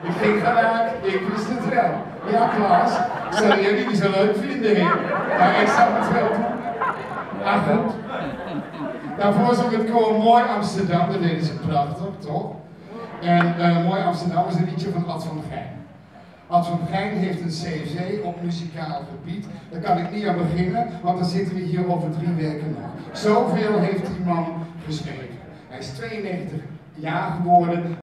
Ik ging gelijk, ik wist het wel. Ja, Klaas, zullen jullie niet zo leuk vinden, heer? Maar ik zag het wel doen. Maar goed. Daarvoor zong het koor Mooi Amsterdam, dat deden ze prachtig, toch? En Mooi Amsterdam is een liedje van Ad van Gijn. Ad van Gijn heeft een CFC op muzikaal gebied. Daar kan ik niet aan beginnen, want dan zitten we hier over 3 weken nog. Zoveel heeft die man geschreven. Hij is 92 jaar geworden